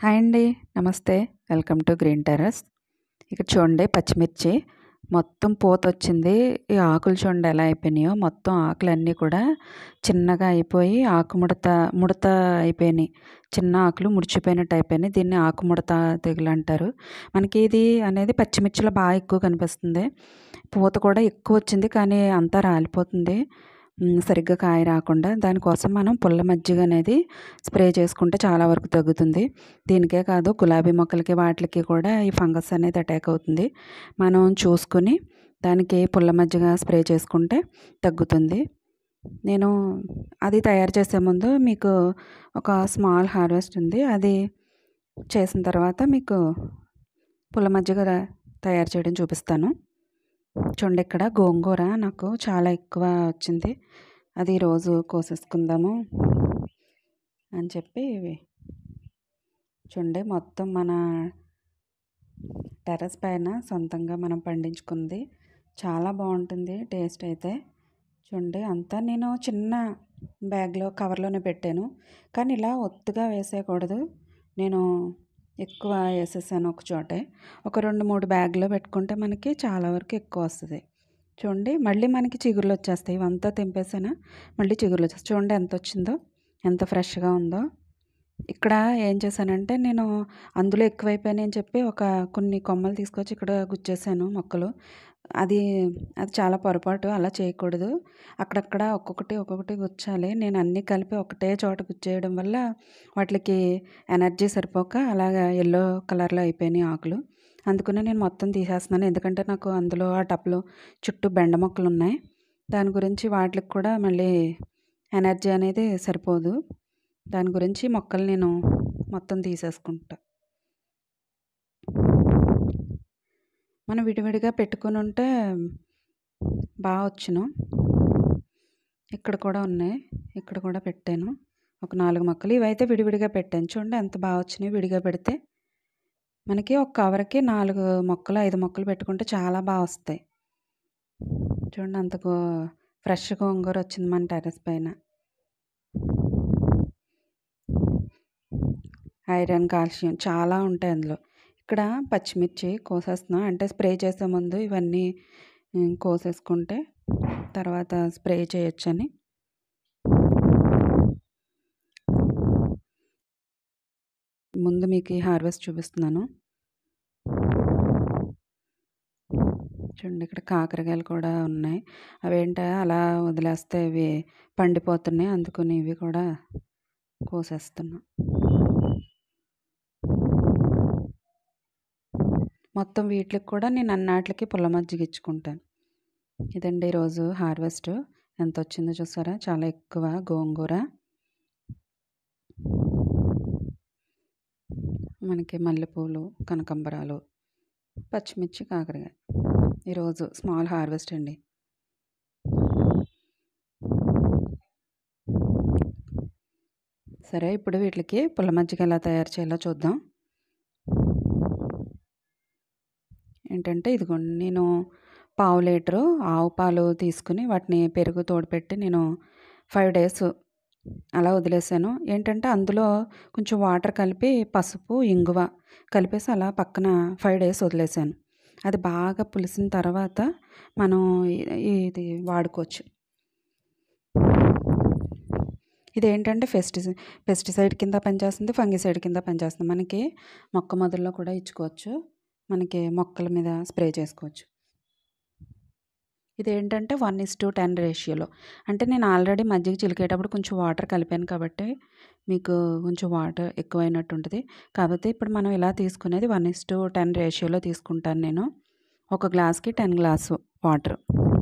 Hi అండి. నమస్తే. Welcome to green terrace. ఇక్కడ చూడండి పచ్చిమిర్చి మొత్తం పూతొచ్చింది. ఈ ఆకులు చూడండి ఎలా అయిపోయినాయో. మొత్తం ఆకులన్నీ కూడా చిన్నగా అయిపోయి ముడత అయిపోయినాయి. చిన్న ఆకులు ముడిచిపోయినట్టు అయిపోయినాయి. దీన్ని ఆకుముడత తెగులు అంటారు. మనకి ఇది అనేది పచ్చిమిర్చిలో బాగా ఎక్కువ కనిపిస్తుంది. పూత కూడా ఎక్కువ వచ్చింది కానీ అంతా రాలిపోతుంది. సరిగ్గా కాయ రాకుండా. దానికోసం మనం పుల్ల మజ్జిగ అనేది స్ప్రే చేసుకుంటే చాలా వరకు తగ్గుతుంది. దీనికే కాదు గులాబీ మొక్కలకి వాటికి కూడా ఈ ఫంగస్ అనేది అటాక్ అవుతుంది. మనం చూసుకుని దానికి పుల్ల మజ్జిగ స్ప్రే చేసుకుంటే తగ్గుతుంది. నేను అది తయారు చేసే ముందు మీకు ఒక స్మాల్ హార్వెస్ట్ ఉంది. అది చేసిన తర్వాత మీకు పుల్ల మజ్జిగ తయారు చేయడం చూపిస్తాను. చూడండి ఇక్కడ గోంగూర నాకు చాలా ఎక్కువ వచ్చింది. అది ఈరోజు కోసేసుకుందాము అని చెప్పి చూడండి మొత్తం మన టెర్రస్ పైన సొంతంగా మనం పండించుకుంది. చాలా బాగుంటుంది టేస్ట్ అయితే. చూడండి అంతా నేను చిన్న బ్యాగ్లో కవర్లోనే పెట్టాను. కానీ ఇలా ఒత్తుగా వేసేయకూడదు. నేను ఎక్కువ వేసేసాను ఒక చోటే. ఒక 2-3 బ్యాగ్లో పెట్టుకుంటే మనకి చాలా వరకు ఎక్కువ వస్తుంది. చూడండి మళ్ళీ మనకి చిగుర్లు వచ్చేస్తాయి. ఇవంతా తెంపేసానా మళ్ళీ చిగుర్లు వచ్చేస్తాయి. చూడండి ఎంత వచ్చిందో, ఎంత ఫ్రెష్గా ఉందో. ఇక్కడ ఏం చేశానంటే నేను అందులో ఎక్కువైపోయాయి అని చెప్పి కొన్ని కొమ్మలు తీసుకొచ్చి ఇక్కడ గుచ్చేసాను మొక్కలు. అది చాలా పొరపాటు. అలా చేయకూడదు. అక్కడక్కడ ఒక్కొక్కటి గుచ్చాలి. నేను అన్నీ కలిపి ఒకటే చోట గుచ్చేయడం వల్ల వాటికి ఎనర్జీ సరిపోక అలాగా ఎల్లో కలర్లో అయిపోయినాయి ఆకులు. అందుకనే నేను మొత్తం తీసేస్తున్నాను. ఎందుకంటే నాకు అందులో ఆ టబ్లో చుట్టూ బెండ మొక్కలు ఉన్నాయి. దాని గురించి వాటికి కూడా మళ్ళీ ఎనర్జీ అనేది సరిపోదు. దాని గురించి మొక్కలు నేను మొత్తం తీసేసుకుంటా. మనం విడివిడిగా పెట్టుకుని ఉంటే బాగా వచ్చును. ఇక్కడ కూడా ఉన్నాయి. ఇక్కడ కూడా పెట్టాను ఒక 4 మొక్కలు. ఇవైతే విడివిడిగా పెట్టాను. చూడండి ఎంత బాగా వచ్చినాయి. విడిగా పెడితే మనకి ఒక కవర్కి 4 మొక్కలు 5 మొక్కలు పెట్టుకుంటే చాలా బాగా వస్తాయి. చూడండి అంత ఫ్రెష్ గోంగూర వచ్చింది మన టెర్రస్ పైన. ఐరన్, కాల్షియం చాలా ఉంటాయి అందులో. ఇక్కడ పచ్చిమిర్చి కోసేస్తున్నా. అంటే స్ప్రే చేసే ముందు ఇవన్నీ కోసేసుకుంటే తర్వాత స్ప్రే చేయొచ్చని. ముందు మీకు ఈ హార్వెస్ట్ చూపిస్తున్నాను. చూడండి ఇక్కడ కాకరకాయలు కూడా ఉన్నాయి. అవేంటో అలా వదిలేస్తే ఇవి పండిపోతున్నాయి. అందుకని ఇవి కూడా కోసేస్తున్నా. మొత్తం వీటికి కూడా నేను అన్నిటికి పుల్ల మజ్జిగ ఇచ్చుకుంటాను. ఇదండి ఈరోజు హార్వెస్ట్. ఎంత వచ్చిందో చూసారా. చాలా ఎక్కువ గోంగూర. మనకి మల్లెపూలు, కనకాంబరాలు, పచ్చిమిర్చి, కాకరకాయ. ఈరోజు స్మాల్ హార్వెస్ట్ అండి. సరే ఇప్పుడు వీటికి పుల్ల మజ్జిగ ఎలా తయారు చేయాలో చూద్దాం. ఏంటంటే ఇదిగోండి నేను 1/2 లీటరు ఆవు పాలు తీసుకుని వాటిని పెరుగు తోడుపెట్టి నేను 5 డేస్ అలా వదిలేసాను. ఏంటంటే అందులో కొంచెం వాటర్ కలిపి పసుపు, ఇంగువ కలిపేసి అలా పక్కన 5 డేస్ వదిలేసాను. అది బాగా పులిసిన తర్వాత మనం ఇది వాడుకోవచ్చు. ఇదేంటంటే పెస్టిసైడ్ కింద పనిచేస్తుంది, ఫంగిసైడ్ కింద పనిచేస్తుంది. మనకి మొక్క మొదల్లో కూడా ఇచ్చుకోవచ్చు. మనకి మొక్కల మీద స్ప్రే చేసుకోవచ్చు. ఇదేంటంటే 1:10 రేషియోలో. అంటే నేను ఆల్రెడీ మజ్జిగ చిలికేటప్పుడు కొంచెం వాటర్ కలిపాను కాబట్టి మీకు కొంచెం వాటర్ ఎక్కువైనట్టు ఉంటుంది. కాకపోతే ఇప్పుడు మనం ఇలా తీసుకునేది 1:10 రేషియోలో తీసుకుంటాను నేను. ఒక గ్లాస్కి 10 గ్లాసు వాటర్.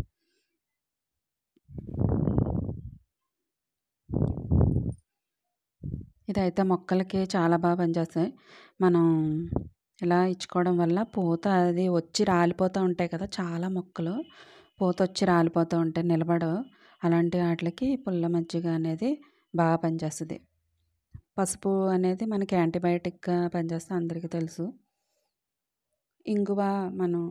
ఇదైతే మొక్కలకి చాలా బాగా పనిచేస్తాయి. మనం ఇలా ఇచ్చుకోవడం వల్ల పూత అది వచ్చి రాలిపోతూ ఉంటాయి కదా. చాలా మొక్కలు పూత వచ్చి రాలిపోతూ ఉంటాయి, నిలబడవు. అలాంటి వాటికి పుల్ల మజ్జిగ అనేది బాగా పనిచేస్తుంది. పసుపు అనేది మనకి యాంటీబయాటిక్గా పనిచేస్తే అందరికీ తెలుసు. ఇంగువ మనం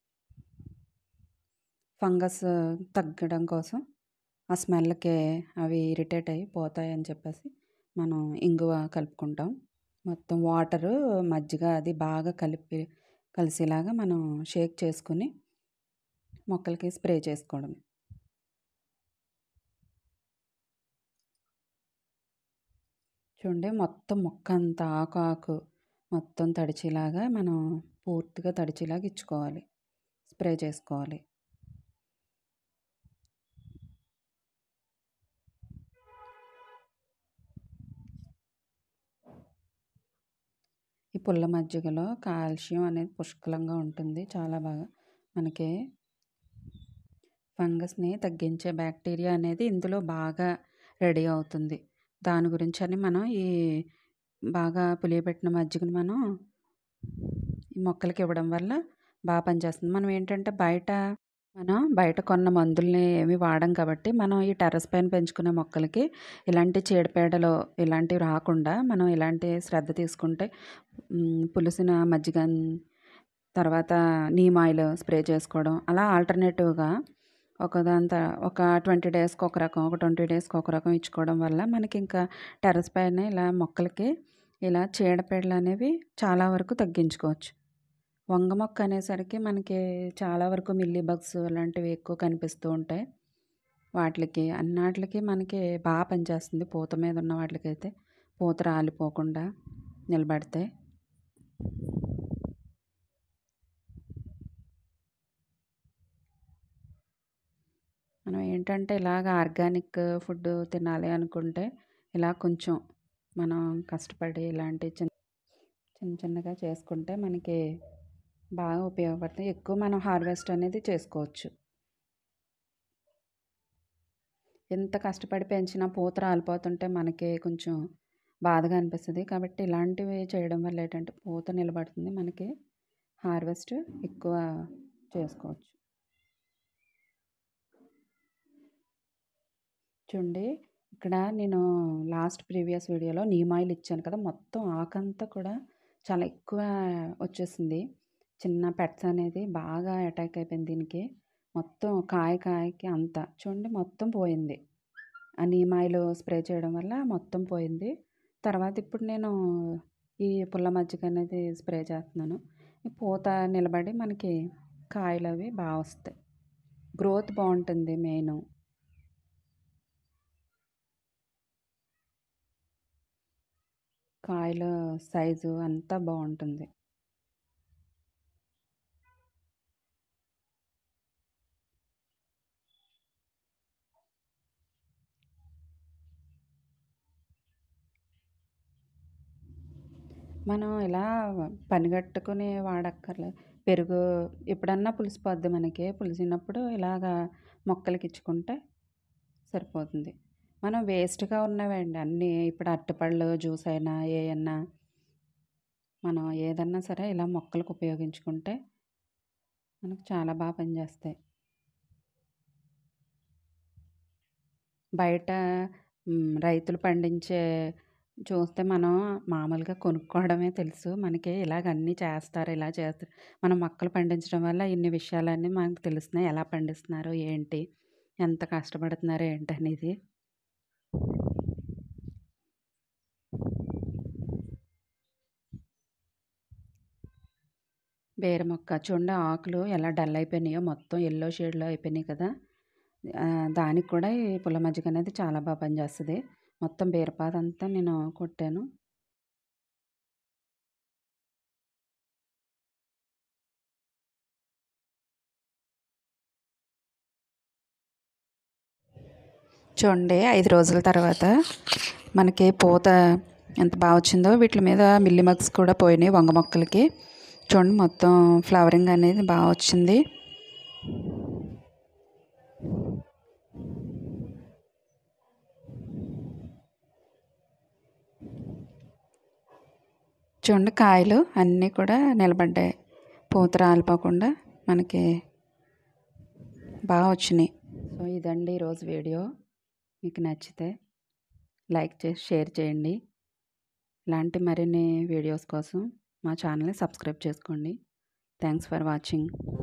ఫంగస్ తగ్గడం కోసం ఆ స్మెల్కి అవి ఇరిటేట్ అయ్యి పోతాయి అని చెప్పేసి మనం ఇంగువ కలుపుకుంటాం మొత్తం వాటరు మజ్జిగ అది బాగా కలిసేలాగా మనం షేక్ చేసుకుని మొక్కలకి స్ప్రే చేసుకోవడం. చూడండి మొత్తం మొక్క అంతా ఆకు మొత్తం తడిచేలాగా మనం పూర్తిగా తడిచేలాగా ఇచ్చుకోవాలి, స్ప్రే చేసుకోవాలి. ఈ పుల్ల మజ్జిగలో కాల్షియం అనేది పుష్కలంగా ఉంటుంది. చాలా బాగా మనకి ఫంగస్ని తగ్గించే బ్యాక్టీరియా అనేది ఇందులో బాగా రెడీ అవుతుంది. దాని గురించి అని మనం ఈ బాగా పులియబెట్టిన మజ్జిగను మనం ఈ మొక్కలకి ఇవ్వడం వల్ల బాగా పనిచేస్తుంది. మనం ఏంటంటే బయట కొన్న మందుల్ని ఏమి వాడం కాబట్టి మనం ఈ టెర్రస్ పైన పెంచుకునే మొక్కలకి ఇలాంటి చీడపీడలు ఇలాంటివి రాకుండా మనం ఇలాంటి శ్రద్ధ తీసుకుంటే పులిసిన మజ్జిగ తర్వాత నీమ్ ఆయిల్ స్ప్రే చేసుకోవడం అలా ఆల్టర్నేటివ్గా ఒక 20 డేస్కి ఒక రకం, ఒక 20 డేస్కి ఒక రకం ఇచ్చుకోవడం వల్ల మనకి ఇంకా టెర్రస్ పైన ఇలా మొక్కలకి ఇలా చీడపీడలు అనేవి చాలా వరకు తగ్గించుకోవచ్చు. వంగ మొక్క అనేసరికి మనకి చాలా వరకు మిల్లీ బగ్స్ అలాంటివి ఎక్కువ కనిపిస్తూ ఉంటాయి. అన్నిటికి మనకి బాగా పనిచేస్తుంది. పూత మీద ఉన్న వాటికైతే పూత రాలిపోకుండా నిలబడతాయి. మనం ఏంటంటే ఇలాగ ఆర్గానిక్ ఫుడ్ తినాలి అనుకుంటే ఇలా కొంచెం మనం కష్టపడి ఇలాంటి చిన్నగా చేసుకుంటే మనకి బాగా ఉపయోగపడుతుంది. ఎక్కువ మనం హార్వెస్ట్ అనేది చేసుకోవచ్చు. ఎంత కష్టపడి పెంచినా పూత రాలిపోతుంటే మనకి కొంచెం బాధగా అనిపిస్తుంది. కాబట్టి ఇలాంటివి చేయడం వల్ల ఏంటంటే పూత నిలబడుతుంది, మనకి హార్వెస్ట్ ఎక్కువ చేసుకోవచ్చు. చూడండి ఇక్కడ నేను ప్రీవియస్ వీడియోలో నీమ్ ఆయిల్ ఇచ్చాను కదా, మొత్తం ఆకంతా కూడా చాలా ఎక్కువ వచ్చేసింది. చిన్న పెట్స్ అనేది బాగా అటాక్ అయిపోయింది దీనికి. మొత్తం కాయకి అంతా చూడండి మొత్తం పోయింది. ఆ నీమ్ ఆయిల్ స్ప్రే చేయడం వల్ల మొత్తం పోయింది. తర్వాత ఇప్పుడు నేను ఈ పుల్ల మజ్జిగ అనేది స్ప్రే చేస్తున్నాను. ఈ పూత నిలబడి మనకి కాయలు అవి బాగా వస్తాయి, గ్రోత్ బాగుంటుంది. మెయిన్ కాయల సైజు అంతా బాగుంటుంది. మనం ఇలా పనిగట్టుకుని వాడక్కర్లేదు. పెరుగు ఎప్పుడన్నా పులిసిపోద్ది మనకి. పులిసినప్పుడు ఇలాగా మొక్కలకి ఇచ్చుకుంటే సరిపోతుంది. మనం వేస్ట్గా ఉన్నవండి అన్నీ. ఇప్పుడు అరటిపళ్ళు జ్యూస్ అయినా ఏయన్నా మనం ఏదన్నా సరే ఇలా మొక్కలకు ఉపయోగించుకుంటే మనకు చాలా బాగా పనిచేస్తాయి. బయట రైతులు పండించే చూస్తే మనం మామూలుగా కొనుక్కోవడమే తెలుసు. మనకి ఇలాగ అన్నీ చేస్తారు, ఇలా చేస్తారు. మనం మొక్కలు పండించడం వల్ల ఇన్ని విషయాలన్నీ మనకు తెలుస్తున్నాయి. ఎలా పండిస్తున్నారు, ఏంటి, ఎంత కష్టపడుతున్నారు ఏంటనేది. బేర మొక్క చూడండి ఆకులు ఎలా డల్ అయిపోయినాయో, మొత్తం ఎల్లో షేడ్లో అయిపోయినాయి కదా. దానికి కూడా ఈ పుల్ల మజ్జిగ అనేది చాలా బాగా పనిచేస్తుంది. మొత్తం బీరపాదంతా నేను కొట్టాను. చూడండి 5 రోజుల తర్వాత మనకి పూత ఎంత బాగా వచ్చిందో. వీటి మీద మిల్లీ మగ్స్ కూడా పోయినాయి వంగ మొక్కలకి. చూడండి మొత్తం ఫ్లవరింగ్ అనేది బాగా వచ్చింది. చూడండి కాయలు అన్నీ కూడా నిలబడ్డాయి, పూత రాలిపోకుండా మనకి బాగా వచ్చినాయి. సో ఇదండి ఈరోజు వీడియో. మీకు నచ్చితే లైక్ చేసి షేర్ చేయండి. ఇలాంటి మరిన్ని వీడియోస్ కోసం మా ఛానల్ని సబ్స్క్రైబ్ చేసుకోండి. Thanks for watching.